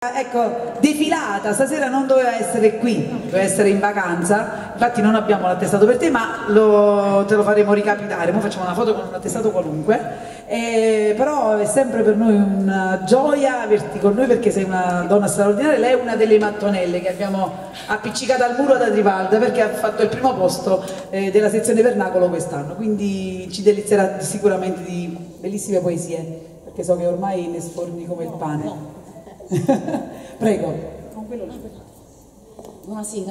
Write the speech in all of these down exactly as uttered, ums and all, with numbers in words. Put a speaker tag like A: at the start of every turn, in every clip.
A: Ecco, defilata, stasera non doveva essere qui, doveva essere in vacanza, infatti non abbiamo l'attestato per te, ma lo, te lo faremo ricapitare. Ora facciamo una foto con un attestato qualunque, eh, però è sempre per noi una gioia averti con noi perché sei una donna straordinaria. Lei è una delle mattonelle che abbiamo appiccicato al muro da Trivalda perché ha fatto il primo posto eh, della sezione Vernacolo quest'anno, quindi ci delizierà sicuramente di bellissime poesie, perché so che ormai ne sforni come il pane. Prego.
B: Con quello lì. Buonasera.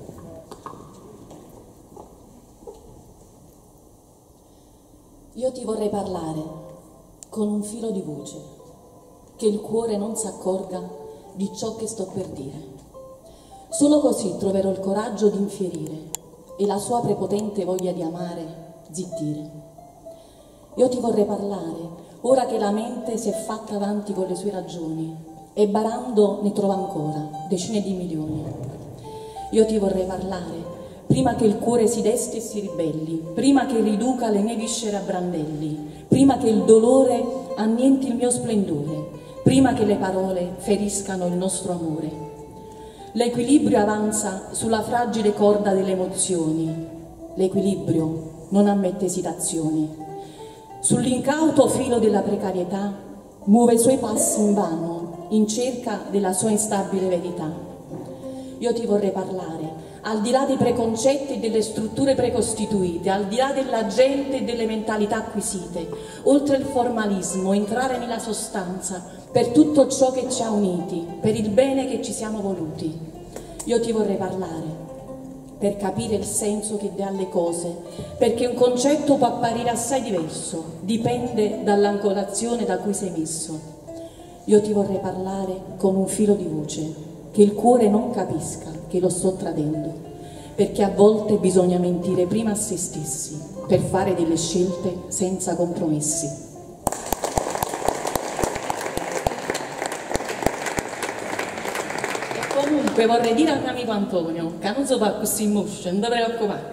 B: Io ti vorrei parlare con un filo di voce, che il cuore non si accorga di ciò che sto per dire. Solo così troverò il coraggio di infierire e la sua prepotente voglia di amare zittire. Io ti vorrei parlare ora che la mente si è fatta avanti con le sue ragioni e barando ne trova ancora decine di milioni. Io ti vorrei parlare prima che il cuore si desti e si ribelli, prima che riduca le mie viscere a brandelli, prima che il dolore annienti il mio splendore, prima che le parole feriscano il nostro amore. L'equilibrio avanza sulla fragile corda delle emozioni, l'equilibrio non ammette esitazioni. Sull'incauto filo della precarietà muove i suoi passi invano in cerca della sua instabile verità. Io ti vorrei parlare, al di là dei preconcetti e delle strutture precostituite, al di là della gente e delle mentalità acquisite, oltre il formalismo, entrare nella sostanza per tutto ciò che ci ha uniti, per il bene che ci siamo voluti. Io ti vorrei parlare per capire il senso che dà alle cose, perché un concetto può apparire assai diverso, dipende dall'angolazione da cui sei messo. Io ti vorrei parlare con un filo di voce, che il cuore non capisca che lo sto tradendo, perché a volte bisogna mentire prima a se stessi, per fare delle scelte senza compromessi. E comunque vorrei dire al mio amico Antonio, che non so fa così in moscia, non ti preoccupare.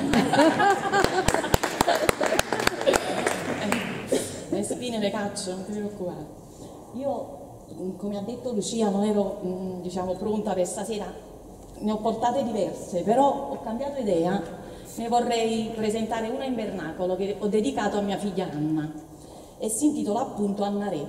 B: Le spine le caccio, non ti preoccupare. Io, come ha detto Lucia, non ero diciamo, pronta per stasera, ne ho portate diverse, però ho cambiato idea, ne vorrei presentare una in vernacolo che ho dedicato a mia figlia Anna e si intitola appunto Anna Re.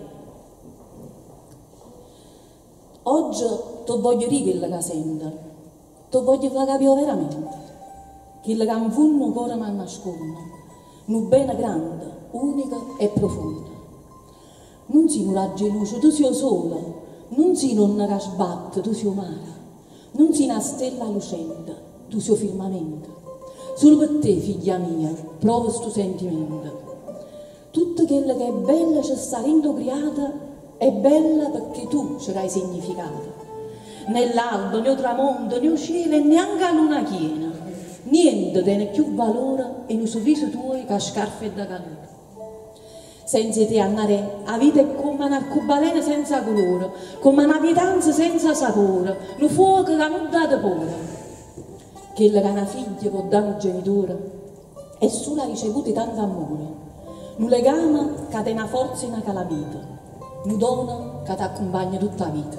B: Oggi ti voglio dire quello che sento, ti voglio far capire veramente, che il canfunno cuore mi nasconde, un bene grande, unico e profondo. Non sei un raggio di luce, tu sei sole, non sei un'onna che sbatte, tu sei mare, non sei una stella lucente, tu sei firmamento. Solo per te, figlia mia, provo questo sentimento. Tutto quello che è bello ci sta rendo creata è bella perché tu ce l'hai significato. Nell'alto, né tramonto, né cielo e neanche a luna chiena, niente tiene più valore in un sorriso tuo che scarpe da calore. Senza te, Anna Re, la vita è come un'arcobaleno senza colore, come una pietanza senza sapore, un fuoco che non dà tepore. Quello che una figlia può dare un genitore è solo ricevuto tanto amore, un legame che ti una forza in una calamita, un dono che ti accompagna tutta la vita.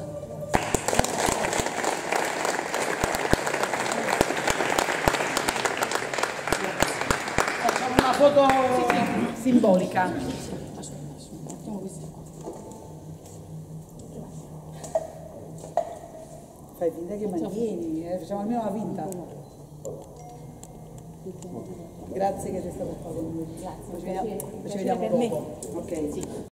A: Facciamo una foto sì, sì. simbolica. Fai finta che mantieni, eh? Facciamo almeno la finta. Grazie che sei stato qua con noi.
B: Grazie,
A: ci vediamo,
B: piacere,
A: ci vediamo
B: piacere per
A: dopo.
B: me.
A: Ok.
B: Sì.